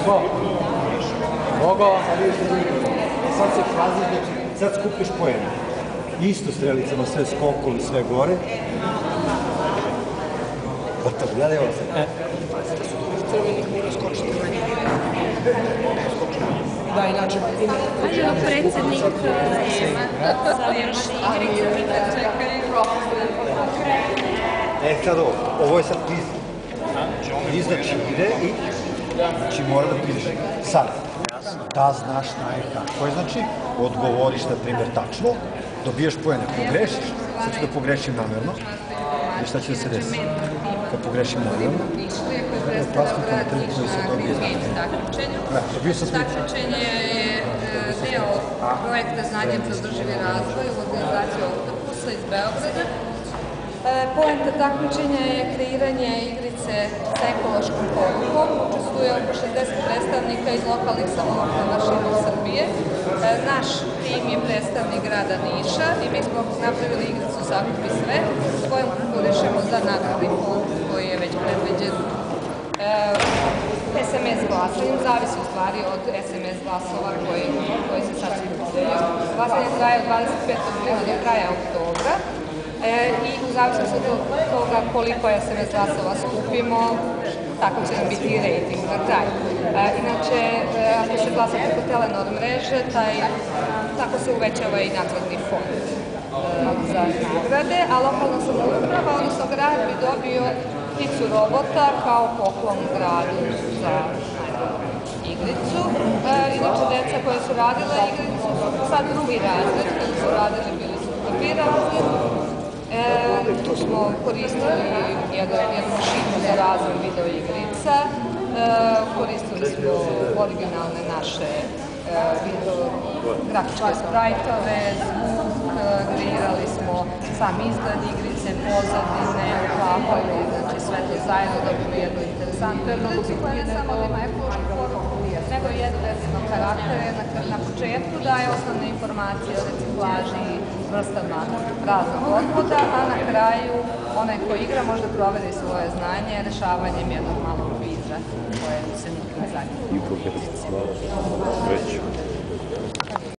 Mogao, a vidite drugo. Sad se fazi, znači, sad skupiš poena. Isto strelicama, sve skokoli, sve gore. Gotovo, gledaj ovo se. Crvenih mora skočiti manje. Da, inače... Ajde, predsednik sa još igrice, čekaj. Sad ovo je sad kviz. Kviz znači ide i znači mora da pišeš. Sad, da znaš kako je, znači, odgovoriš, na primjer, tačno, dobijaš poene, pogrešiš, sad ću da pogrešim namjerno, i šta će da se desi? Kad pogrešim namjerno, plastika na tri koji se dobije znanje. Dobio sam slično. Takmičenje je deo projekta Znanje za održivi razvoj u organizaciji Oktopusa iz Beograda. Poenta takmičenja je kreiranje igrice sa ekološkom porukom. Učestvuje oko 60 predstavnika iz lokalnih samouprava širom Srbije. Naš tim je predstavnik grada Niša i mi smo napravili igricu Sakupi sve, s kojom konkurišemo za nagradni fond koji je već predviđen SMS glasanjem, zavisi u stvari od SMS glasova koji se sad skupljaju. Glasanje traje od 25. aprila do kraja oktobra. I u zavisnosti od toga koliko SMS glasova skupimo, tako će nam biti i rating na kraju. Inače, ako se glasa preko Telenor mreže, tako se uvećava i nagradni fond za nagrade, a lokalna samouprava, odnosno grad, bi dobio pticu robota kao poklon gradu za igricu. Inače, deca koja su radila igricu su sad drugi razred, kada su radili bili su prvi razred. Tu smo koristili jednu mašinu za razvoj video igrica, koristili smo originalne naše grafičke sprajtove, zvuk, kreirali smo sam izgled igrice, pozadine, uklapali, znači sve to zajedno dobili jednu interesantnu igricu koja ne samo da ima ekološku poruku, nego i edukativnog karaktera. Na početku daje osnovne informacije o reciklaži i vrstama raznog otpada, a na kraju onaj ko igra može da proveri svoje znanje rešavanjem jednog malog kviza koje se nutra zadnje.